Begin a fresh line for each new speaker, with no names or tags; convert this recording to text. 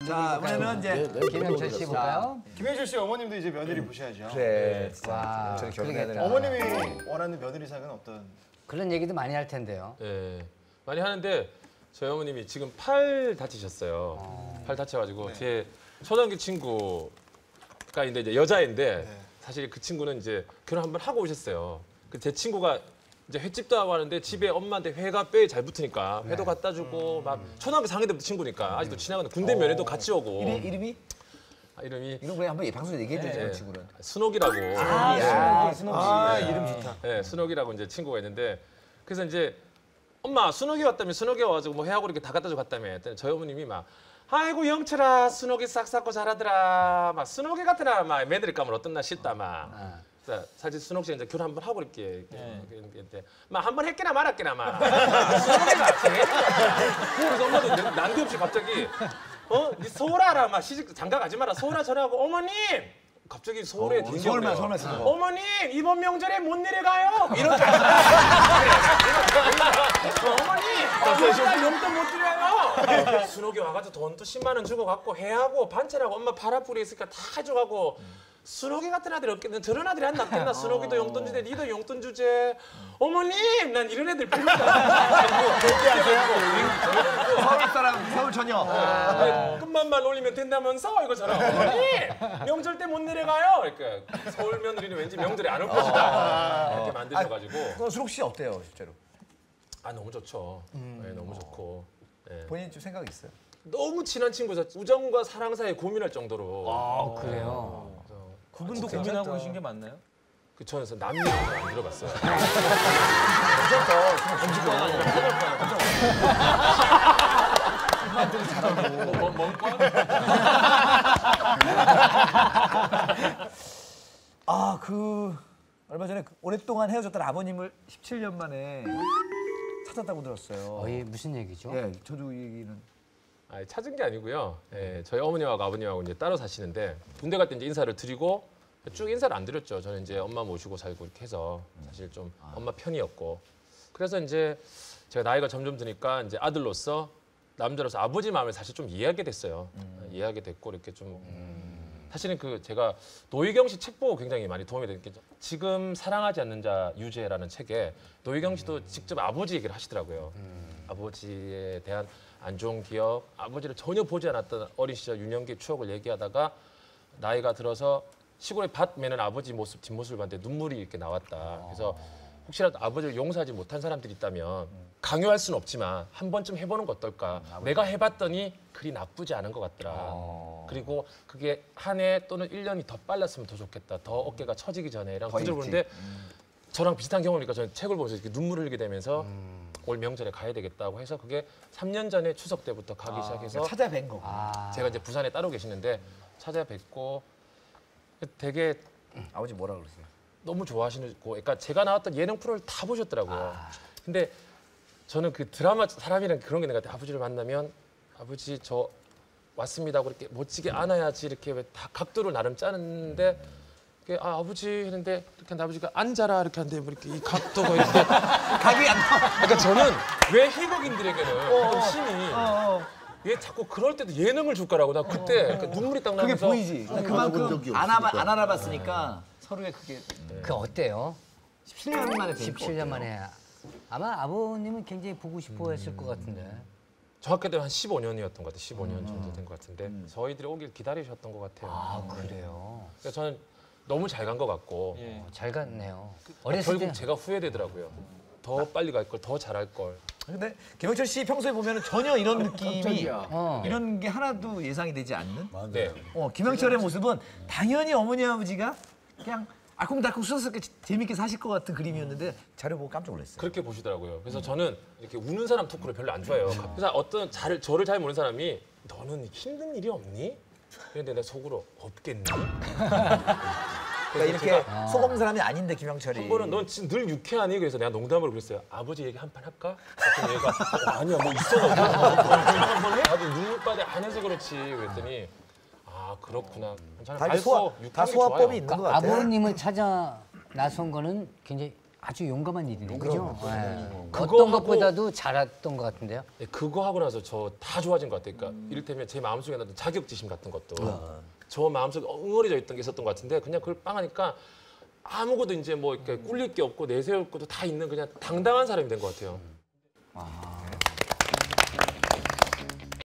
자, 이번에는 이제
김영철 씨 볼까요?
김영철 씨 어머님도 이제 며느리 보셔야죠.
그래.
와,
저는
그러겠다.
어머님이 원하는 며느리상은 어떤?
그런 얘기도 많이 할 텐데요.
예, 많이 하는데 저희 어머님이 지금 팔 다치셨어요. 팔 다쳐가지고 제 초등학교 친구가 이제 여자인데 사실 그 친구는 이제 결혼 한번 하고 오셨어요. 제 친구가 이제 횟집도 하고 하는데 집에 엄마한테 회가 뼈에 잘 붙으니까 회도 갖다 주고 막 초등학교 4학년 때부터 친구니까 아직도 친하거든요. 군대 면회도 같이 오고.
이름이?
이름이
이거 왜 한번 방송에 얘기해 주세요, 친구는.
순옥이라고.
이름 좋다.
네, 순옥이라고 이제 친구가 있는데 그래서 이제 엄마 순옥이 왔다며 순옥이 와가지고 뭐 회하고 이렇게 다 갖다 주고 갔다며 했더니 저희 어머님이 막 아이고 영철아 순옥이 싹 쌌고 잘하더라 막 순옥이 같더라 막 매드릴 까면 어떻나 싶다 막 사실 순옥 씨가 이제 결혼 한번 하고 이렇게 막 한 번 했게나 말았게나 막 순옥이가 그래서 엄마도 난데없이 갑자기 니 서울 알아 막 시집 장가 가지 마라 서울 전화하고 어머님 갑자기 서울에
서울만 쓰는 거.
어머님 이번 명절에 못 내려가요 이런 줄 어머니 나 용돈 못 드려요 순옥이 와가지고 돈도 10만 원 주고 갖고 해하고 반찬하고 엄마 팔아뿌리 있으니까 다 가져가고 순옥이 같은 아들이 없겠는 저런 아들이 안 낳겠나 순옥이도 용돈 주제 니도 용돈 주제 어머님 난 이런 애들 별로다
서울 사람, 서울 처녀.
끝만만 올리면 된다면서 이거 저랑 어머니 명절 때 못 내려가요 그러니까 서울 며느리는 왠지 명절에 안 올 것이다 이렇게 만드셔가지고
그럼 수록 씨 어때요, 실제로?
아 너무 좋죠 네, 너무 좋고 네.
본인 좀 생각 있어요?
너무 친한 친구죠 우정과 사랑 사이에 고민할 정도로
아, 그래요?
그분도 고민하고 계신 게 맞나요?
그 저는 남녀는 안 들어봤어요
아, 얼마 전에 오랫동안 헤어졌던 아버님을 17년 만에 찾았다고 들었어요.
예, 무슨 얘기죠?
예, 저도 이 얘기는.
아니, 찾은 게 아니고요. 예, 저희 어머니하고 아버님하고 이제 따로 사시는데 군대 갈 때 이제 인사를 드리고 쭉 인사를 안 드렸죠. 저는 이제 엄마 모시고 살고 이렇게 해서 사실 좀 엄마 편이었고 그래서 이제 제가 나이가 점점 드니까 이제 아들로서 남자로서 아버지 마음을 사실 좀 이해하게 됐어요. 이해하게 됐고 이렇게 좀 사실은 그 제가 노희경 씨 책 보고 굉장히 많이 도움이 된 게 지금 사랑하지 않는 자 유죄라는 책에 노희경 씨도 직접 아버지 얘기를 하시더라고요. 아버지에 대한 안 좋은 기억, 아버지를 전혀 보지 않았던 어린 시절 유년기의 추억을 얘기하다가 나이가 들어서 시골에 밭 매는 아버지 모습 뒷모습을 봤는데 눈물이 이렇게 나왔다. 그래서 혹시라도 아버지를 용서하지 못한 사람들이 있다면 강요할 수는 없지만 한 번쯤 해보는 거 어떨까. 내가 해봤더니 그리 나쁘지 않은 것 같더라. 그리고 그게 한 해 또는 1년이 더 빨랐으면 더 좋겠다. 더 어깨가 처지기 전에 이런 구절을 보는데 저랑 비슷한 경험이니까 저는 책을 보면서 이렇게 눈물을 흘리게 되면서 올 명절에 가야 되겠다고 해서 그게 3년 전에 추석 때부터 가기 시작해서
찾아뵌 거고.
제가 이제 부산에 따로 계시는데 찾아뵙고 되게
아버지 뭐라 그러세요?
너무 좋아하시고 그러니까 제가 나왔던 예능 프로를 다 보셨더라고요. 근데 저는 그 드라마 사람이란 그런 게 있는 것 같아요. 아버지를 만나면 아버지 저 왔습니다 하고 이렇게 멋지게 안아야지 이렇게 왜 다 각도를 나름 짜는데 아 아버지 했는데 이렇게 하는데 아버지가 앉아라 이렇게 하는데 뭐 이렇게 이 각도가 이렇게
각이 안 나와.
그러니까 저는 왜 희극인들에게는 어떤 신이 얘 자꾸 그럴 때도 예능을 줄까라고 나 그때 눈물이 딱
그게
나면서
보이지. 그만큼 안 알아봤으니까 서로의 그게
그 어때요?
17년 만에 뵌
17년 만에 아마 아버님은 굉장히 보고 싶어 했을 것 같은데.
정확히 되면 한 15년이었던 것 같아요. 15년 정도 된 것 같은데 저희들이 오길 기다리셨던 것 같아요.
아, 그래요?
그래서 저는 너무 잘 간 것 같고
잘 갔네요.
결국 제가 후회되더라고요. 더 빨리 갈 걸, 더 잘할 걸.
근데 김영철 씨 평소에 보면 전혀 이런 느낌이 이런 게 하나도 예상이 되지 않는?
네.
김영철의 모습은 당연히 어머니 아버지가 그냥 알콩달콩 수다스럽게 재밌게 사실 것 같은 그림이었는데 자료 보고 깜짝 놀랐어요.
그렇게 보시더라고요. 그래서 저는 이렇게 우는 사람 토크를 별로 안 좋아해요. 그래서 어떤 저를 잘 모르는 사람이 너는 힘든 일이 없니? 그런데 내가 속으로 없겠니?
그러니까 이렇게 소금 사람이 아닌데 김영철이.
한 번은 넌 지금 늘 유쾌하니? 그래서 내가 농담으로 그랬어요. 아버지 얘기 한 판 할까? 그랬더니 얘가 아니야 뭐 있어 너. 한번 해? 아주 눈물바다 안 해서 그렇지. 그랬더니 아 그렇구나.
다 소화법이 있는 것 같아요.
아버님을 찾아 나선 거는 굉장히 아주 용감한 일이네요. 그죠?
그거
어떤
하고-
것보다도 잘했던 것 같은데요.
네, 그거 하고 나서 저 다 좋아진 것 같아요. 그러니까 이를테면 제 마음속에 나던 자격지심 같은 것도 저 마음속에 엉어리져 있던 게 있었던 것 같은데 그냥 그걸 빵 하니까 아무것도 이제 뭐 이렇게 꿀릴 게 없고 내세울 것도 다 있는 그냥 당당한 사람이 된 것 같아요.